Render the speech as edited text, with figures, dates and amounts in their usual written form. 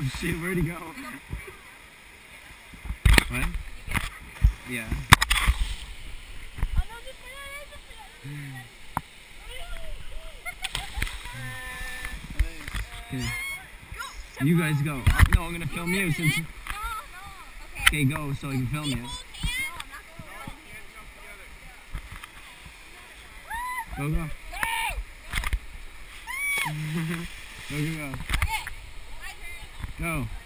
Oh shit, where'd he go? What? Yeah. Okay. You guys go. No, I'm gonna film you since. Okay, go so I can film you. Go, go. Go, go, go. Go.